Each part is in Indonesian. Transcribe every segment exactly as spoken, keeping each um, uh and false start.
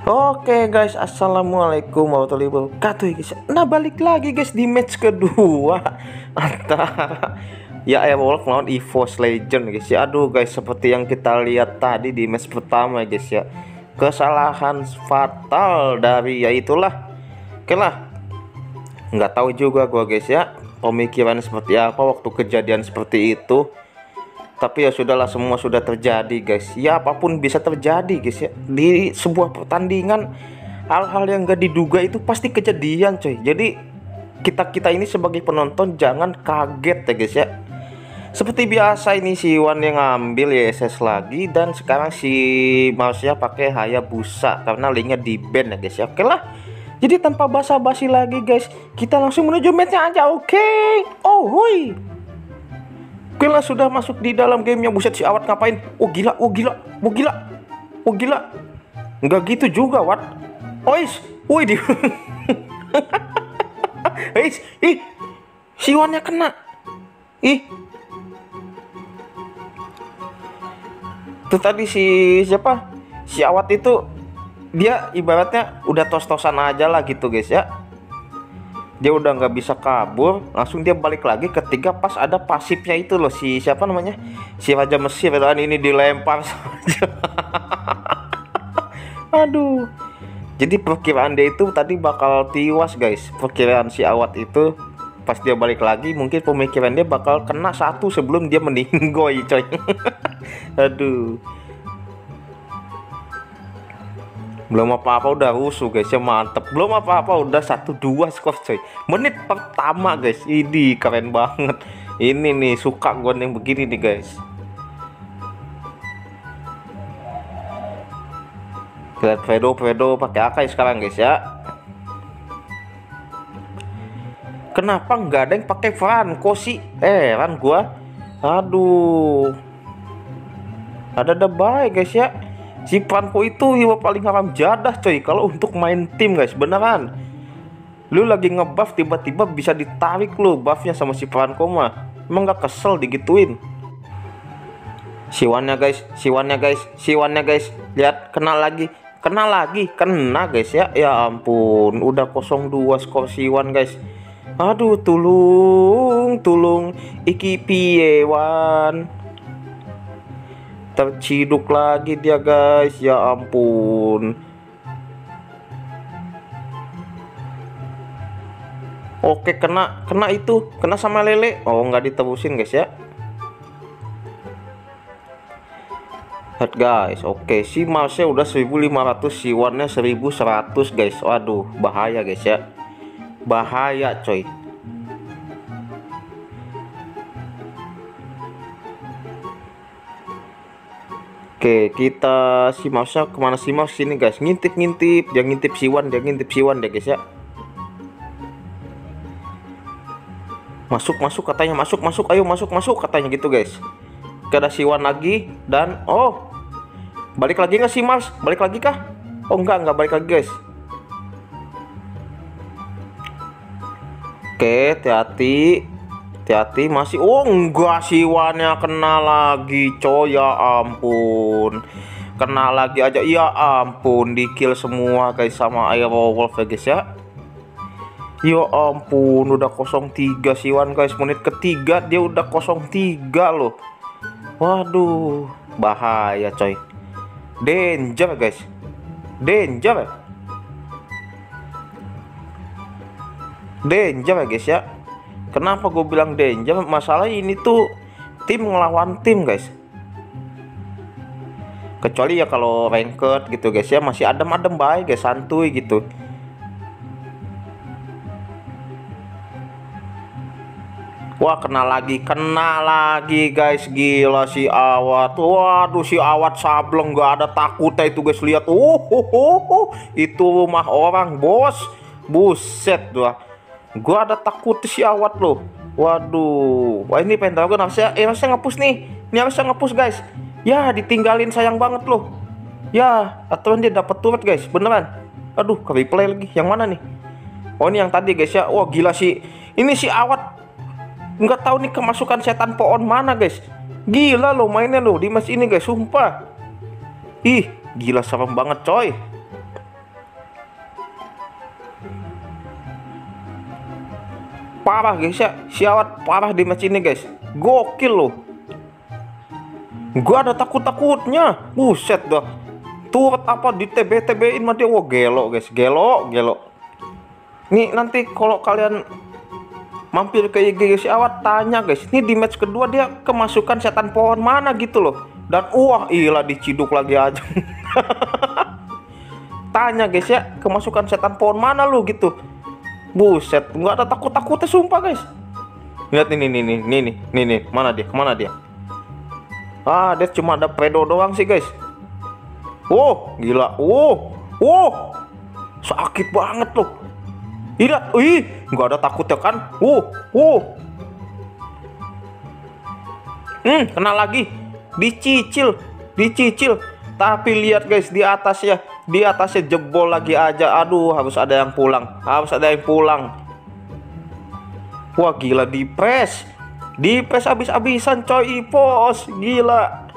Oke guys, assalamualaikum warahmatullahi wabarakatuh guys. Nah balik lagi guys di match kedua antara ya Airwolf lawan EVOS Legend guys ya. Aduh guys, seperti yang kita lihat tadi di match pertama guys ya, kesalahan fatal dari ya itulah. Oke lah, nggak tahu juga gua guys ya pemikiran seperti apa waktu kejadian seperti itu. Tapi ya sudahlah, semua sudah terjadi guys. Ya apapun bisa terjadi guys ya. Di sebuah pertandingan hal-hal yang gak diduga itu pasti kejadian coy. Jadi kita-kita ini sebagai penonton jangan kaget ya guys ya. Seperti biasa ini si Iwan yang ngambil Y S S lagi, dan sekarang si mouse-nya pakai Hayabusa karena linknya di ban ya guys ya. Oke lah. Jadi tanpa basa-basi lagi guys, kita langsung menuju match-nya aja. Oke. Oh woi. Oke lah, sudah masuk di dalam gamenya. Buset, si Awat ngapain? Oh gila, oh gila, oh gila, oh gila. Enggak gitu juga Wat. Ois, woi di. Ois, ih, si Iwannya kena. Ih, itu tadi si siapa? Si Awat itu dia ibaratnya udah tos-tosan aja lah gitu guys ya. Dia udah nggak bisa kabur, langsung dia balik lagi ketika pas ada pasifnya itu loh, si siapa namanya, si Raja Mesir dan ini dilempar saja. Aduh, jadi perkiraan dia itu tadi bakal tiwas guys. Perkiraan si Awat itu pas dia balik lagi, mungkin pemikiran dia bakal kena satu sebelum dia meninggoy coy. Aduh, belum apa-apa udah rusuh guys ya, mantep. Belum apa-apa udah satu dua skor coy, menit pertama guys. Ini keren banget. Ini nih suka gue yang begini nih guys. Lihat Fredo, Fredo pakai Akai sekarang guys ya. Kenapa nggak ada yang pakai Franco sih? Eh Ran gua. Aduh, ada-ada baik guys ya. Si Franco itu hero paling haram jadah coy kalau untuk main tim guys, beneran. Lu lagi ngebuff tiba-tiba bisa ditarik lu buffnya sama si Franco mah. Emang gak kesel digituin? Siwannya guys, siwannya guys, siwannya guys. Lihat, kena lagi, kena lagi, kena guys ya. Ya ampun, udah nol dua skor Siwan guys. Aduh, tulung, tulung, iki piye Wan. Terciduk lagi dia guys, ya ampun. Oke, kena kena itu, kena sama lele. Oh nggak ditebusin guys ya. Lihat guys, oke, si mouse nya udah seribu lima ratus, si One nya seribu seratus guys. Waduh, bahaya guys ya, bahaya coy. Oke, kita si mouse kemana, si mouse sini guys, ngintip-ngintip, dia ngintip siwan, dia ngintip siwan deh guys ya. Masuk, masuk katanya, masuk, masuk, ayo masuk, masuk katanya gitu guys. Oke, ada siwan lagi dan oh, balik lagi nggak si mouse? Balik lagi kah? Oh enggak, enggak balik lagi guys. Oke, hati-hati. Hati-hati, masih oh enggak, siwannya kena lagi coy, ya ampun, kena lagi aja, ya ampun, di kill semua guys sama Airwolf ya guys ya. Ya ampun, udah nol tiga siwan guys, menit ketiga dia udah nol tiga loh. Waduh, bahaya coy, danger guys, danger, danger ya guys ya. Kenapa gue bilang danger? Masalah ini tuh tim ngelawan tim guys. Kecuali ya kalau ranked gitu guys ya, masih adem-adem baik guys, santuy gitu. Wah, kena lagi, kena lagi guys. Gila si Awat. Waduh, si Awat sableng, gak ada takutnya itu guys. Lihat, uh, uh, uh, uh. Itu rumah orang bos. Buset tuh. Gua ada takut si Awat loh. Waduh. Wah, ini Pendragon harusnya eh harusnya ngapus nih. Ini harusnya ngapus guys. Ya, ditinggalin, sayang banget loh. Ya, aturan dia dapat turret guys, beneran. Aduh, ke replay lagi. Yang mana nih? Oh, ini yang tadi guys ya. Wah, gila sih. Ini si Awat nggak tahu nih kemasukan setan pohon mana guys. Gila loh mainnya loh di match ini guys, sumpah. Ih, gila serem banget coy. parah guys ya, si Awat parah di match ini guys, gokil loh. Gua ada takut-takutnya, buset dah. Turret apa di T B T B-in mah dia, wah gelo guys, gelo, gelo. Nih nanti kalau kalian mampir ke I G si Awat, tanya guys, ini di match kedua dia kemasukan setan pohon mana gitu loh. Dan wah ilah diciduk lagi aja. Tanya guys ya, kemasukan setan pohon mana lu gitu. Buset, nggak ada takut-takutnya sumpah guys. Lihat ini nih nih nih nih nih nih, mana dia? Kemana dia? Ah, dia cuma ada predo doang sih guys. Wow, gila. Wow, wow, sakit banget loh. Lihat, wih, nggak ada takutnya kan? Wow, wow. Hmm, kena lagi. Dicicil, dicicil. Tapi lihat guys, di atasnya, di atasnya jebol lagi aja. Aduh, harus ada yang pulang, harus ada yang pulang. Wah, gila, di press, di press abis-abisan coy, Ipos, gila.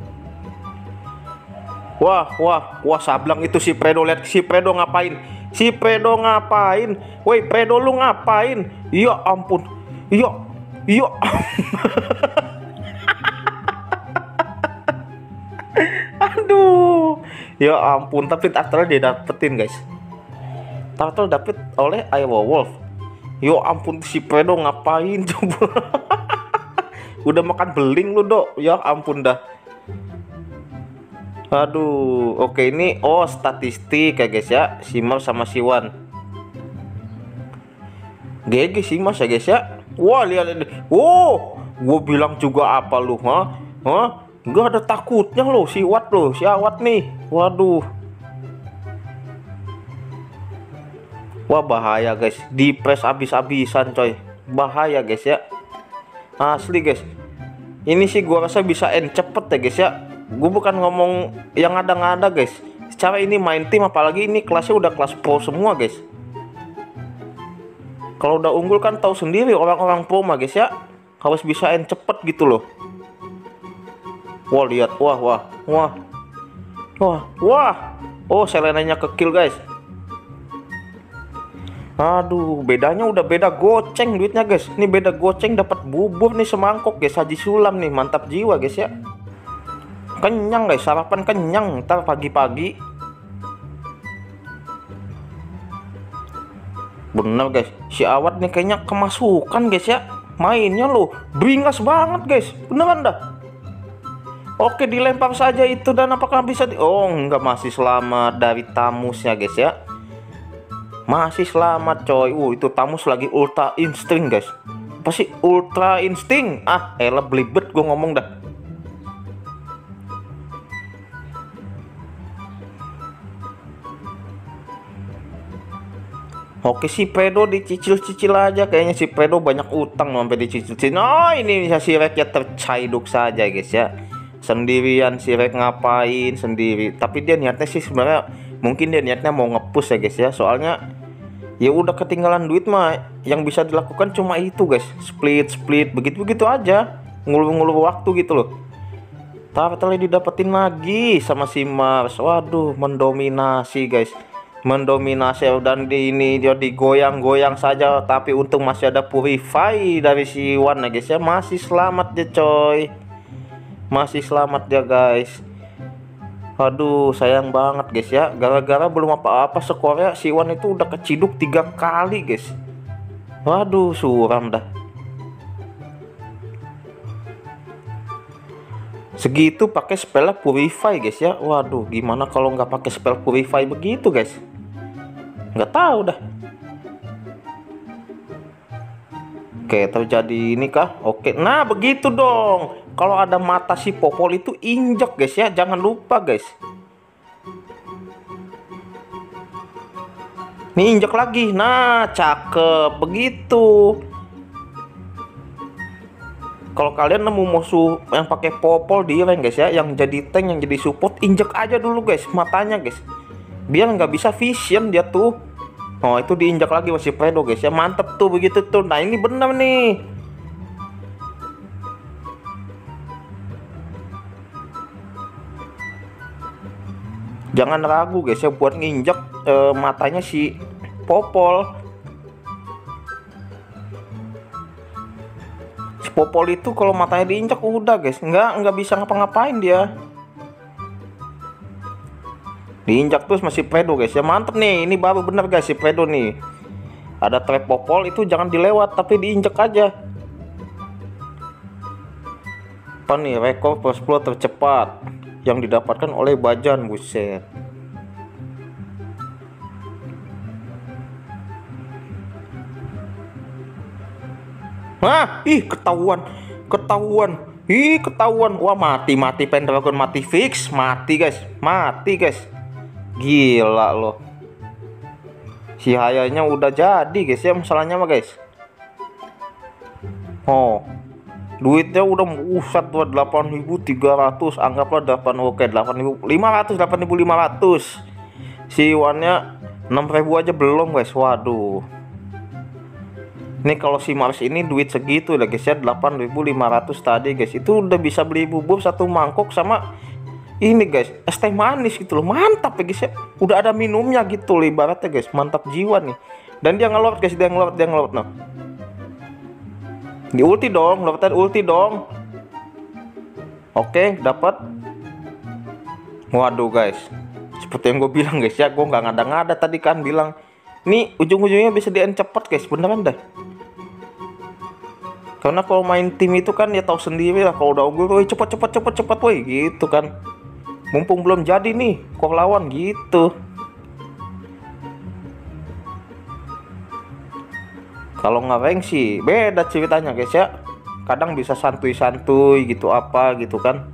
Wah, wah, wah, sablang itu si Predo. Lihat si Predo ngapain? Si Predo ngapain? Woi, Predo lu ngapain? Ya ampun. Ya, ya. Aduh. Ya ampun, tapi turtle dia dapetin, guys. Turtle dapet oleh Iowa Wolf. Ya ampun, si Predo ngapain coba? Udah makan beling lu, Dok. Ya ampun dah. Aduh, oke ini oh statistik ya guys ya, Simar sama Siwan. G G Simar ya guys ya. Wah lihat ini, wow, gue bilang juga apa lu, ha, ha, nggak ada takutnya lo, si Wat lo, si Awat nih, waduh. Wah bahaya guys, di press abis-abisan coy, bahaya guys ya, asli guys. Ini sih gua rasa bisa end cepet ya guys ya. Gue bukan ngomong yang ada-ngada guys, secara ini main tim, apalagi ini kelasnya udah kelas pro semua guys. Kalau udah unggul kan tahu sendiri orang-orang pro mah guys ya, harus bisa end cepet gitu loh. Wah lihat, wah wah wah wah wah, oh Selenanya ke kill guys. Aduh, bedanya udah beda goceng duitnya guys. Ini beda goceng dapat bubur nih semangkok guys, Haji Sulam nih, mantap jiwa guys ya. Kenyang guys, sarapan kenyang ntar pagi-pagi. Bener guys, si Awat nih kayaknya kemasukan guys ya. Mainnya loh, beringas banget guys, beneran dah. Oke, dilempar saja itu, dan apakah bisa di... Oh enggak, masih selamat dari Tamusnya guys ya. Masih selamat coy. Uh, itu Tamus lagi ultra insting guys. Apa sih ultra insting? Ah elah belibet gue ngomong dah. Oke, si Predo dicicil-cicil aja. Kayaknya si Predo banyak utang sampai dicicil-cicil. Oh ini si Rek ya tercaiduk saja guys ya. Sendirian si Rek ngapain sendiri. Tapi dia niatnya sih sebenarnya, mungkin dia niatnya mau ngepush ya guys ya. Soalnya ya udah ketinggalan duit mah. Yang bisa dilakukan cuma itu guys. Split-split begitu-begitu aja. Ngulur-ngulur waktu gitu loh. Turtle didapetin lagi sama si Mars. Waduh, mendominasi guys. Mendominasi, dan di ini dia digoyang-goyang saja, tapi untung masih ada Purify dari si Wan ya guys ya. Masih selamat dia coy, masih selamat dia guys. Aduh sayang banget guys ya, gara-gara belum apa-apa skornya si Wan itu udah keciduk tiga kali guys. Waduh suram dah. Segitu pakai spell Purify guys ya. Waduh, gimana kalau nggak pakai spell Purify begitu guys? Nggak tahu dah. Oke, terjadi ini kah? Oke, nah begitu dong. Kalau ada mata si Popol itu injek guys ya, jangan lupa guys. Nih injek lagi, nah cakep begitu. Kalau kalian nemu musuh yang pakai Popol di rank guys ya, yang jadi tank, yang jadi support, injek aja dulu guys matanya guys, biar nggak bisa vision dia tuh. Oh itu diinjak lagi masih Predo guys ya, mantep tuh begitu tuh. Nah ini bener nih. Jangan ragu guys ya buat nginjek eh, matanya si Popol. Popol itu kalau matanya diinjak udah guys, nggak nggak bisa ngapa-ngapain dia. Diinjak terus masih Fredo guys ya, mantep nih. Ini baru bener guys si Fredo nih. Ada trap Popol itu jangan dilewat tapi diinjak aja. Apa nih rekor first blood tercepat yang didapatkan oleh Bajan, buset. Hah, ih ketahuan, ketahuan, ih ketahuan. Wah mati, mati Pendragon, mati fix, mati guys, mati guys. Gila loh. Si Hayanya udah jadi guys ya, masalahnya mah guys. Oh, duitnya udah usat buat delapan ribu tiga ratus, anggaplah delapan, oke delapan ribu lima ratus, delapan ribu lima ratus. Si Iwannya enam ribu aja belum guys. Waduh. Ini kalau si Mars ini duit segitu udah guys ya, delapan ribu lima ratus tadi guys. Itu udah bisa beli bubur satu mangkok sama ini guys, es teh manis gitu loh. Mantap ya guys ya. Udah ada minumnya gitu loh ibaratnya guys. Mantap jiwa nih. Dan dia ngelot guys, dia ngelot, dia ngelot nah. Di ulti dong, dapat ulti dong. Oke, dapat. Waduh guys. Seperti yang gue bilang guys ya, gue nggak ngada-ngada tadi kan bilang. Nih ujung-ujungnya bisa di-end cepet guys, beneran dah. Karena kalau main tim itu kan ya tahu sendiri lah, kalau udah unggul, woi cepet cepet cepet cepet woi gitu kan. Mumpung belum jadi nih kok lawan gitu. Kalau nge-rank sih beda ceritanya guys ya. Kadang bisa santuy-santuy gitu apa gitu kan.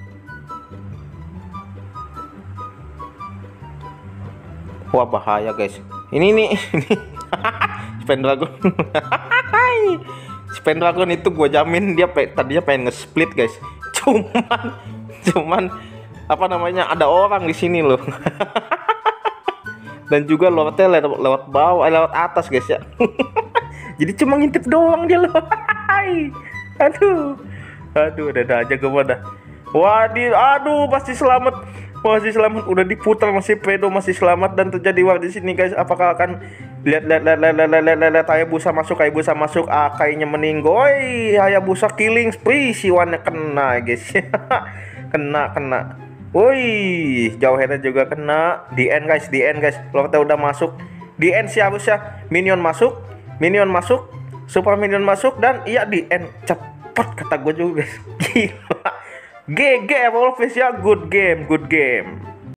Wah bahaya guys. Ini nih, ini Pendragon. Si Pendragon itu gue jamin dia tadinya pengen nge-split guys. Cuman, cuman apa namanya, ada orang di sini loh. Dan juga lewatnya lewat, lewat bawah, eh, lewat atas guys ya. Jadi cuma ngintip doang dia loh. Aduh, aduh, ada aja gue dah. Waduh, aduh, pasti selamat, masih selamat. Udah diputar masih Fredo masih selamat dan terjadi war di sini guys. Apakah akan lihat lihat lihat lihat lihat lihat lihat, lihat Hayabusa masuk, Hayabusa masuk, Akainya meninggoy, Hayabusa killing spree, Siwannya kena guys. Kena kena. Woi, jauh headnya juga kena. Di end guys, di end guys. Lordnya udah masuk. Di end sih harusnya minion masuk, minion masuk, super minion masuk dan iya di end cepet kata gue juga guys. Gila. G G Wolves ya, good game, good game.